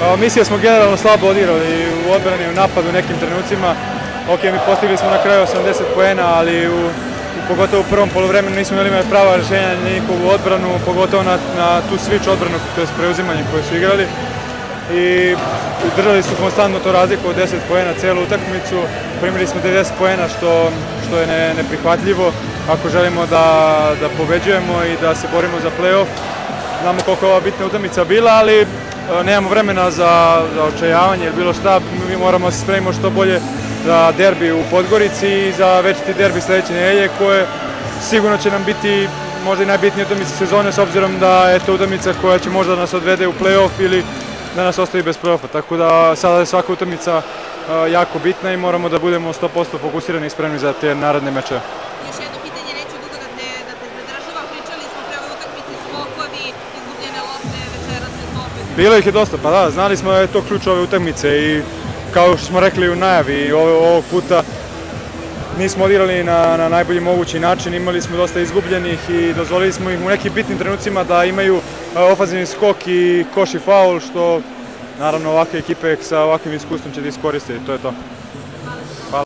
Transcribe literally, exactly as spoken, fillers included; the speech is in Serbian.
Misije smo generalno slabo odigrali u odbrani, u napadu u nekim trenucima. Ok, mi postigli smo na kraju osamdeset poena, ali u, u, pogotovo u prvom polovremenu nismo imali prava rješenja na njihovu odbranu, pogotovo na, na tu switch odbranu, to je preuzimanje koje su igrali. I držali su konstantno to razliku od deset poena celu utakmicu. Primili smo devedeset poena, što, što je ne, neprihvatljivo ako želimo da, da pobeđujemo i da se borimo za play-off. Znamo koliko je ova bitna utakmica bila, ali nemamo vremena za, za očajavanje ili bilo šta. Mi moramo da se spremimo što bolje za derbi u Podgorici i za večiti derbi sledeće nedelje, koje sigurno će nam biti možda i najbitnija utakmica sezone, s obzirom da je to utakmica koja će možda da nas odvede u play-off ili da nas ostavi bez play-offa. Tako da sada je svaka utakmica jako bitna i moramo da budemo sto posto fokusirani i spremni za te naredne mečeve. Još jedno pitanje, neću dugo da te, da te zadržava. Pričali smo pre ovoj utakmici skokovi, izgubljene lopte, večeras je to opet. Bilo ih je dosta, pa da, znali smo da je to ključ ove utakmice i kao što smo rekli u najavi, ovog puta nismo odigrali na, na najbolji mogući način, imali smo dosta izgubljenih i dozvolili smo ih u nekim bitnim trenucima da imaju ofanzivni skok i koš i faul, što naravno ovakve ekipe sa ovakvim iskustvom će da iskoriste i to je to.